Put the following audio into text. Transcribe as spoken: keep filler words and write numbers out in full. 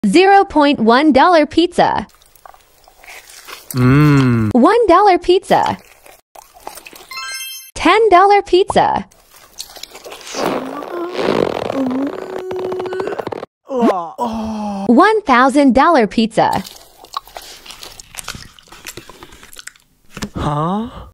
zero point one dollar pizza. Mmm. one dollar pizza. ten dollar pizza. one thousand dollar pizza. Huh?